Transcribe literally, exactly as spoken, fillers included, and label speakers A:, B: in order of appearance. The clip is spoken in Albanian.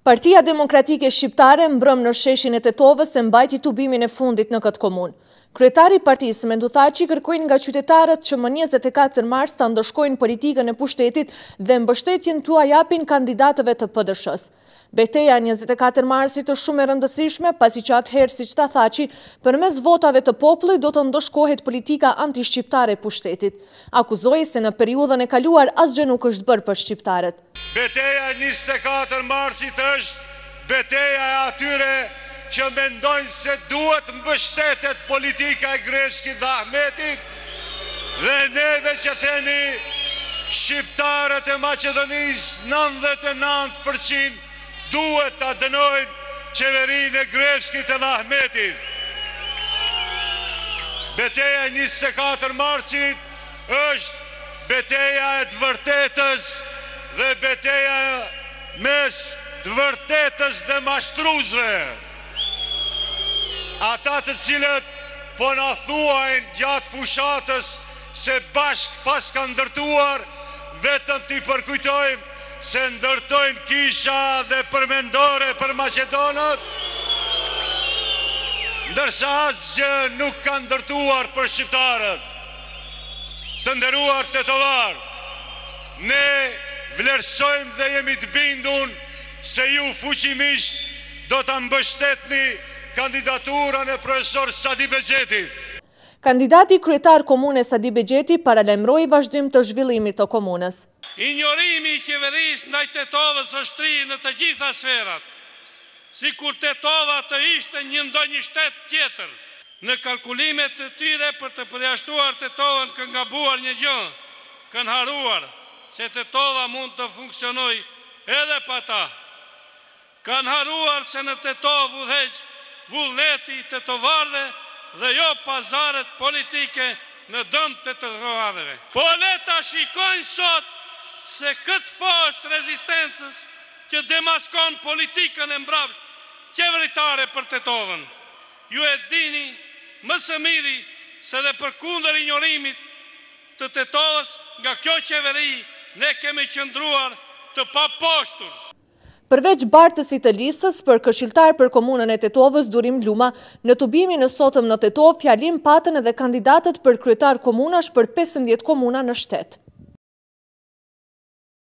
A: Partia Demokratike Shqiptare mbrëm në sheshin e Tetovës e mbajti tubimin e fundit në këtë komunë. Kryetari i partisë Mendu Thaçi kërkojnë nga qytetarët që më njëzet e katër mars të ndëshkojnë politikën e pushtetit dhe mbështetjen tua japin kandidatëve të P D S-s. Betejë e njëzet e katër marsit është shumë e rëndësishme, pasi që atëherë, siç tha Thaçi, përmes votave të popullit do të ndëshkohet politika anti-shqiptare e pushtetit. Akuzoi se në periudhën e kaluar asgjë nuk është bërë për shqiptarët.
B: Betejë e njëzet e katër marsit është betejë e atyre që mendojnë se duhet mbështetet politika e Grevskit dhe Ahmetit, dhe neve që themi shqiptarët e Maqedonisë nëntëdhjetë e nëntë përqind duhet të dënojnë qeverinë e Grevskit dhe Ahmetit. Betejë e njëzet e katër marsit është betejë e të vërtetës dhe betejë mes të vërtetës dhe mashtruzve. Ata të cilët po na thuajnë gjatë fushatës se bashk pas ka ndërtuar, vetëm t'i përkujtojmë se ndërtojnë kisha dhe përmendore për Maqedonët, ndërsa asgjë nuk ka ndërtuar për shqiptarët. Të nderuar tetovar, ne vlerësojmë dhe jemi të bindur se ju fuqimisht do ta mbështetni kandidaturën e profesor Sadi Bexhetit.
A: Kandidati kryetar komune Sadi Bexheti paralajmëroi vazhdim të zhvillimit të komunës.
C: Injorimi i qeverisë ndaj Tetovës është tri në të gjitha sferat, sikur Tetova të ishte një ndonjë shtet tjetër. Në kalkulimet e tyre për të përjashtuar Tetovën kanë gabuar një gjë, kanë haruar se Tetova mund të funksionojë edhe pa ta. Kanë haruar se në Tetovë udhëheq vullneti i tetovarëve dhe jo pazaret politike në dëm të tetovarëve. Po le ta shikojnë sot se këtë forcë rezistencës që demaskon politikën e mbrapsht qeveritare për Tetovën. Ju e dini më së miri se dhe përkundër injorimit të Tetovës nga kjo qeveri ne kemi qëndruar të paposhtur.
A: Përveç bartësit të listës për këshilltar për komunën e Tetovës Durim Luma, në tubimin e sotëm në Tetovë fjalim patën edhe kandidatët për kryetar komunash për pesëmbëdhjetë komuna në shtet.